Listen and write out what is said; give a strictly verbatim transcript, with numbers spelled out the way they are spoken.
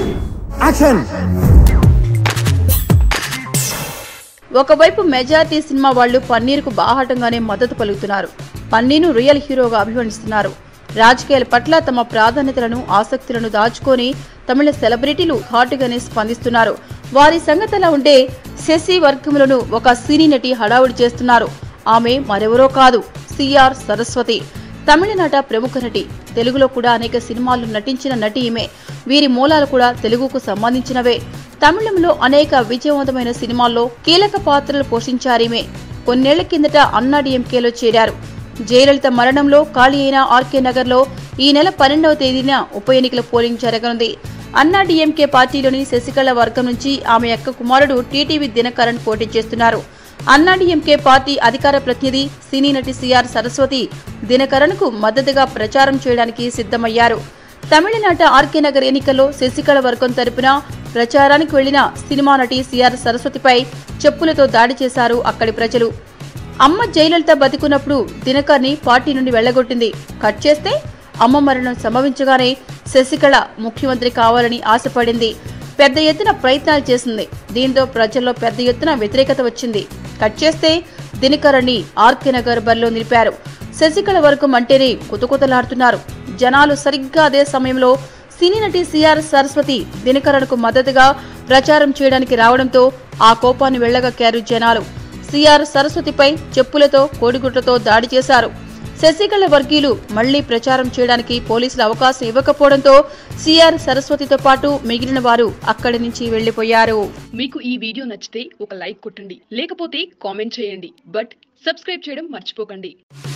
Action. ఒకవైపు majority cinema వాళ్లు పన్నీరుకు బాహాటంగానే మద్దతు పలుకుతున్నారు. పన్నీర్ను రియల్ హీరోగా అభివర్ణిస్తున్నారు. రాజకీయాల పట్ల తమ ప్రాధాన్యతలను ఆసక్తులను దాచుకొని తమిళ సెలబ్రిటీలు హాటుగానే స్పందిస్తున్నారు. వారి సంగతిలా ఉంటే శశి వర్గములను ఒక సినీ నటి హడావుడి చేస్తున్నారు. ఆమె మరెవరో కాదు, సిఆర్ సరస్వతి. తమిళనాట ప్రముఖ నటి. తెలుగులో కూడా అనేక సినిమాల్లో నటించిన నటి ఈమె. వీరి మూలాలు కూడా తెలుగుకు సంబంధించినవే. తమిళంలో అనేక విజయవంతమైన సినిమాల్లో కీలక పాత్రలు పోషించారీమే. కొన్నేళ్ల కిందట అన్నాడీఎంకేలో చేరారు. జయలలిత మరణంలో ఖాళీ అయిన ఆర్కే నగర్ లో ఈ నెల పన్నెండవ తేదీన ఉప ఎన్నికల పోలింగ్ జరగనుంది. అన్నాడీఎంకే పార్టీలోని శశికళ వర్గం నుంచి ఆమె యొక్క కుమారుడు టీటీవీ దినకరన్ పోటీ చేస్తున్నారు. అన్నాడీఎంకే పార్టీ అధికార ప్రతినిధి సినీ నటి సిఆర్ సరస్వతి దినకరన్ కు మద్దతుగా ప్రచారం చేయడానికి సిద్ధమయ్యారు. తమిళనాట ఆర్కే నగర్ ఎన్నికల్లో శశికళ వర్గం తరపున ప్రచారానికి వెళ్లిన సినిమా నటి సిఆర్ సరస్వతిపై చెప్పులతో దాడి చేశారు అక్కడి ప్రజలు. అమ్మ జయలలిత బతికున్నప్పుడు దినకర్ని పార్టీ నుండి వెళ్లగొట్టింది. కట్ చేస్తే అమ్మ మరణం సంభవించగానే శశికళ ముఖ్యమంత్రి కావాలని ఆశపడింది. పెద్ద ఎత్తున ప్రయత్నాలు చేసింది. దీంతో ప్రజల్లో పెద్ద ఎత్తున వ్యతిరేకత వచ్చింది. కట్ చేస్తే దినకరన్ని ఆర్కే నగర్ బరిలో నిలిపారు. శశికళ వర్గం అంటేనే కుతకుతలాడుతున్నారు జనాలు. సరిగ్గా అదే సమయంలో సినీ నటి సిఆర్ సరస్వతి దినకరన్కు మద్దతుగా ప్రచారం చేయడానికి రావడంతో ఆ కోపాన్ని వెళ్లగక్కారు జనాలు. సిఆర్ సరస్వతిపై చెప్పులతో కోడిగుడ్లతో దాడి చేశారు. శశికళ వర్గీయులు మళ్లీ ప్రచారం చేయడానికి పోలీసులు అవకాశం ఇవ్వకపోవడంతో సిఆర్ సరస్వతితో పాటు మిగిలిన వారు అక్కడి నుంచి వెళ్లిపోయారు. మీకు ఈ వీడియో నచ్చితే ఒక లైక్ కొట్టండి, లేకపోతే కామెంట్ చేయండి. బట్ సబ్స్క్రైబ్ చేయడం మర్చిపోకండి.